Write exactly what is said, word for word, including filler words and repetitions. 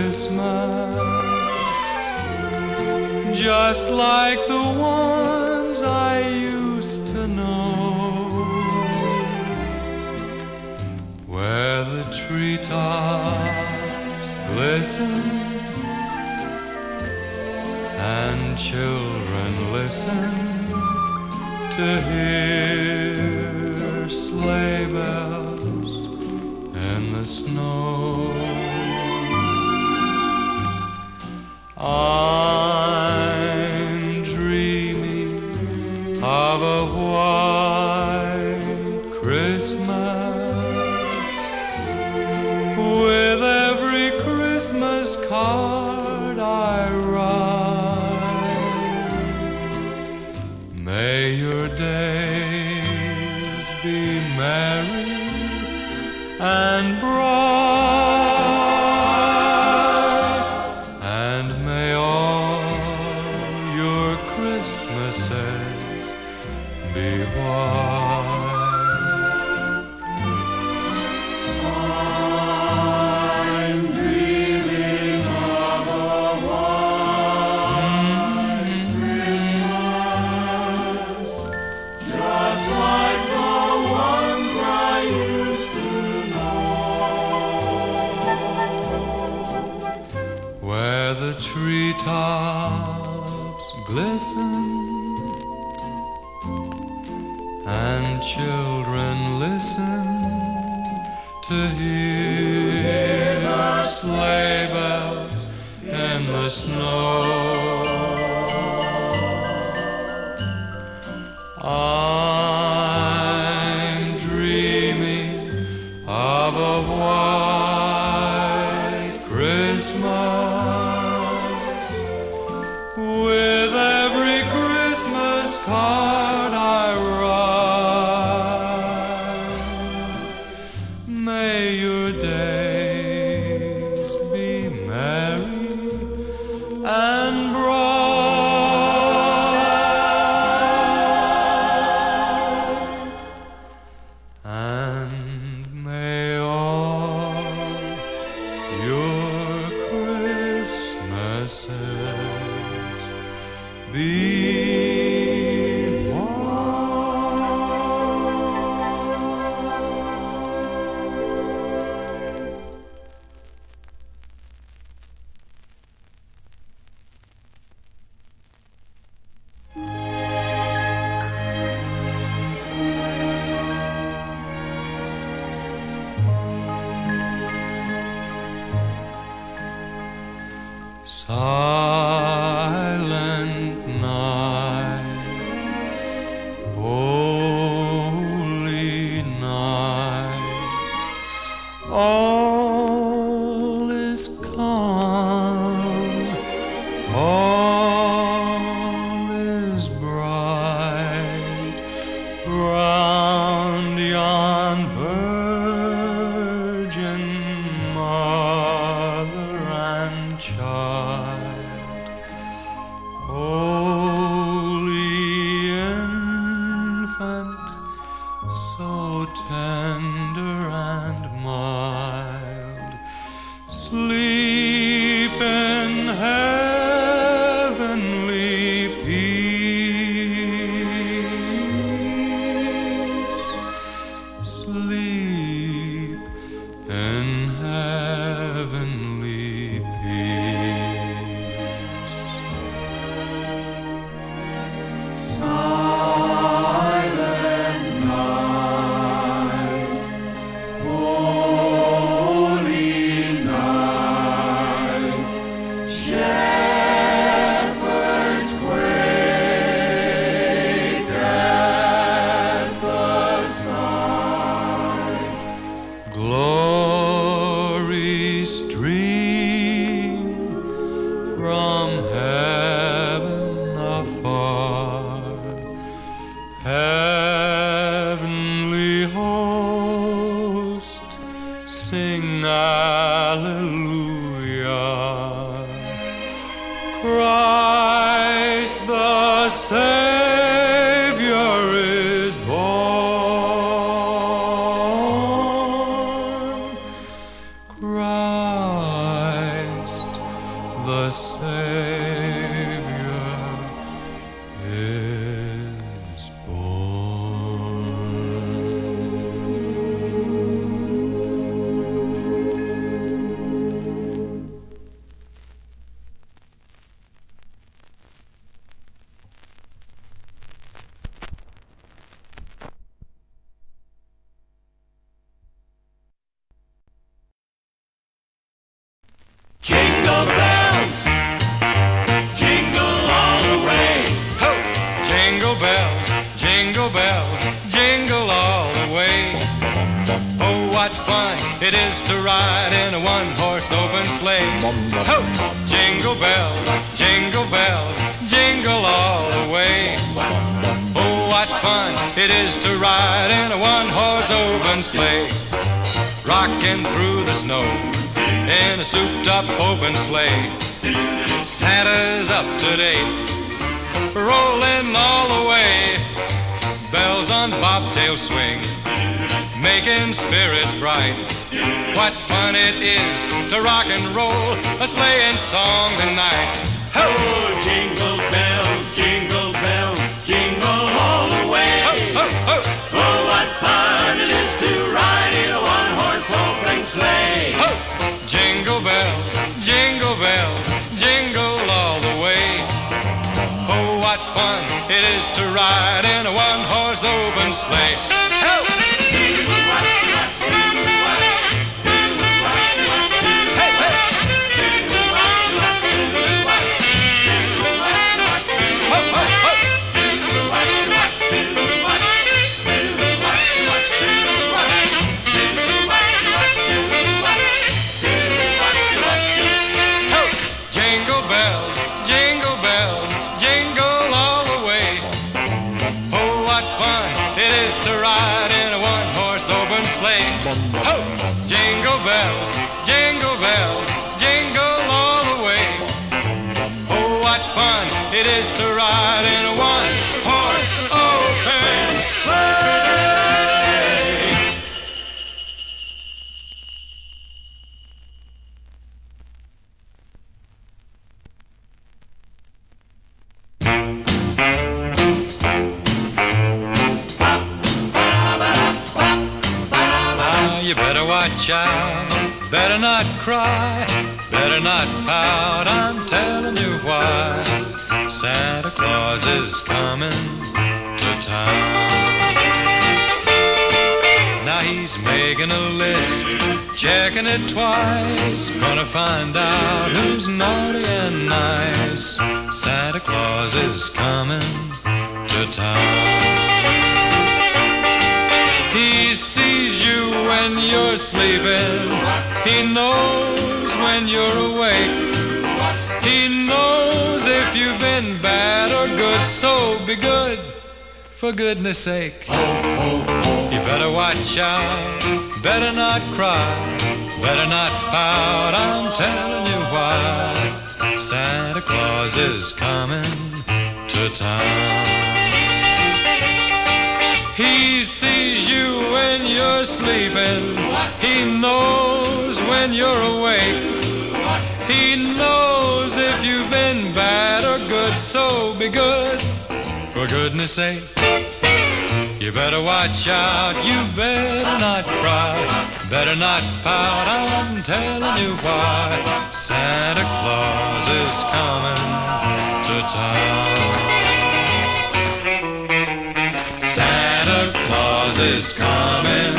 Christmas, just like the ones I used to know, where the treetops glisten and children listen to hear sleigh bells in the snow. I'm dreaming of a white Christmas, with every Christmas card I write. May your days be merry and bright, and may all your Christmases be white. I'm dreaming of a white Christmas, just like the ones I used to know, where the treetops glisten and children listen to hear sleigh bells in the snow. I'm dreaming of a white Christmas, with every Christmas card I write. May your days be merry and bright, and may all your Christmases be silent night, holy night, all is calm, all is bright, round yon virgin mother and child, holy infant, so tender and mild, sleep in heavenly peace, sleep in heavenly peace. Silent night, holy night, shepherds quake at the sight, glory stream from heaven afar, heavenly host sing Alleluia, Christ the Savior is born, Christ the Savior is born. Jingle bells, jingle all the way. Ho! Jingle bells, jingle bells, jingle all the way. Oh, what fun it is to ride in a one-horse open sleigh. Ho! Jingle bells, jingle bells, jingle all the way. Oh, what fun it is to ride in a one-horse open sleigh. Rocking through the snow in a souped-up open sleigh. Santa's up to date, rolling all the way. Bells on bobtail swing, making spirits bright. What fun it is to rock and roll a sleighing song tonight. Ho! Oh, jingle bells, jingle bells, jingle all the way. Ho, ho, ho. Oh, what fun it is to ride in a one-horse open sleigh. Ho! Jingle bells, jingle bells, jingle all the way. Oh, what fun it is to ride in a one-horse open sleigh. Ho! Hey, hey! Ho, ho, ho! Jingle bells, jingle bells, jingle all the way. Oh, what fun it is to ride in a one-horse open sleigh. Ho! Jingle bells, jingle bells, jingle all the way. Oh, what fun it is to ride in a one-horse open sleigh. You better watch out, better not cry, better not pout, I'm telling you why. Santa Claus is coming to town. Now he's making a list, checking it twice, gonna find out who's naughty and nice. Santa Claus is coming to town. He sees you when you're sleeping. He knows when you're awake. He knows if you've been bad or good. So be good, for goodness sake. You better watch out, better not cry, better not pout, I'm telling you why. Santa Claus is coming to town. He sees you when you're sleeping. He knows when you're awake. He knows if you've been bad or good. So be good, for goodness sake. You better watch out, you better not cry, better not pout, I'm telling you why. Santa Claus is coming to town. Santa Claus is coming